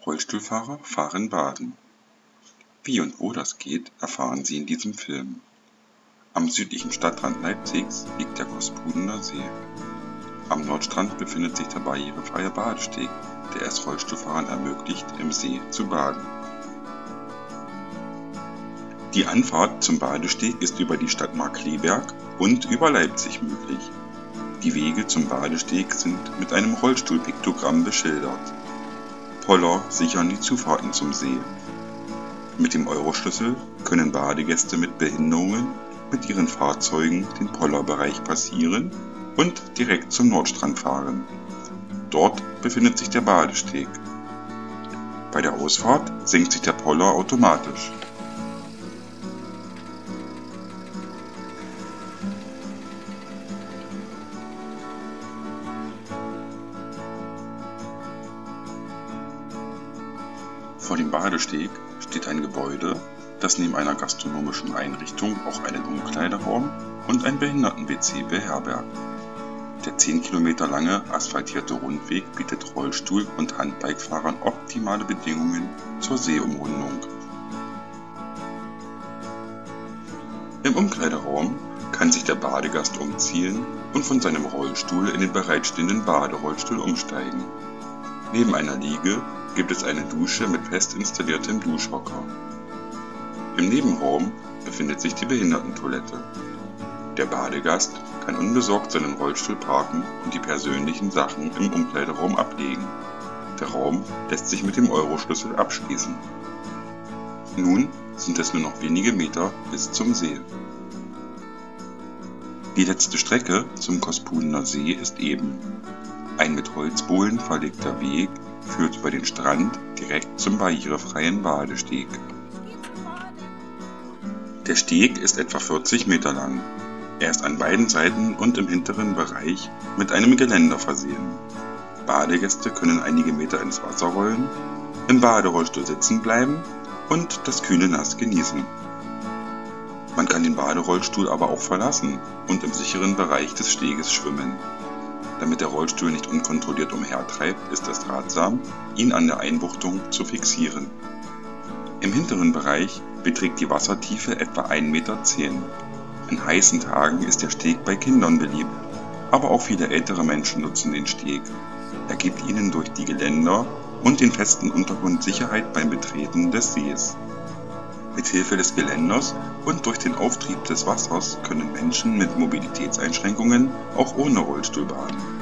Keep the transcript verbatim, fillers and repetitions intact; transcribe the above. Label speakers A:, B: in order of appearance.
A: Rollstuhlfahrer fahren baden. Wie und wo das geht, erfahren Sie in diesem Film. Am südlichen Stadtrand Leipzigs liegt der Kospudener See. Am Nordstrand befindet sich der barrierefreie Badesteg, der es Rollstuhlfahrern ermöglicht, im See zu baden. Die Anfahrt zum Badesteg ist über die Stadt Markkleeberg und über Leipzig möglich. Die Wege zum Badesteg sind mit einem Rollstuhlpiktogramm beschildert. Poller sichern die Zufahrten zum See. Mit dem Euroschlüssel können Badegäste mit Behinderungen mit ihren Fahrzeugen den Pollerbereich passieren und direkt zum Nordstrand fahren. Dort befindet sich der Badesteg. Bei der Ausfahrt senkt sich der Poller automatisch. Vor dem Badesteg steht ein Gebäude, das neben einer gastronomischen Einrichtung auch einen Umkleideraum und ein Behinderten-W C beherbergt. Der zehn Kilometer lange asphaltierte Rundweg bietet Rollstuhl- und Handbikefahrern optimale Bedingungen zur Seeumrundung. Im Umkleideraum kann sich der Badegast umziehen und von seinem Rollstuhl in den bereitstehenden Baderollstuhl umsteigen. Neben einer Liege gibt es eine Dusche mit fest installiertem Duschhocker. Im Nebenraum befindet sich die Behindertentoilette. Der Badegast kann unbesorgt seinen Rollstuhl parken und die persönlichen Sachen im Umkleideraum ablegen. Der Raum lässt sich mit dem Euroschlüssel abschließen. Nun sind es nur noch wenige Meter bis zum See. Die letzte Strecke zum Kospudener See ist eben. Ein mit Holzbohlen verlegter Weg führt über den Strand direkt zum barrierefreien Badesteg. Der Steg ist etwa vierzig Meter lang. Er ist an beiden Seiten und im hinteren Bereich mit einem Geländer versehen. Badegäste können einige Meter ins Wasser rollen, im Baderollstuhl sitzen bleiben und das kühle Nass genießen. Man kann den Baderollstuhl aber auch verlassen und im sicheren Bereich des Steges schwimmen. Damit der Rollstuhl nicht unkontrolliert umhertreibt, ist es ratsam, ihn an der Einbuchtung zu fixieren. Im hinteren Bereich beträgt die Wassertiefe etwa ein Meter zehn. An heißen Tagen ist der Steg bei Kindern beliebt, aber auch viele ältere Menschen nutzen den Steg. Er gibt ihnen durch die Geländer und den festen Untergrund Sicherheit beim Betreten des Sees. Mit Hilfe des Geländers und durch den Auftrieb des Wassers können Menschen mit Mobilitätseinschränkungen auch ohne Rollstuhl baden.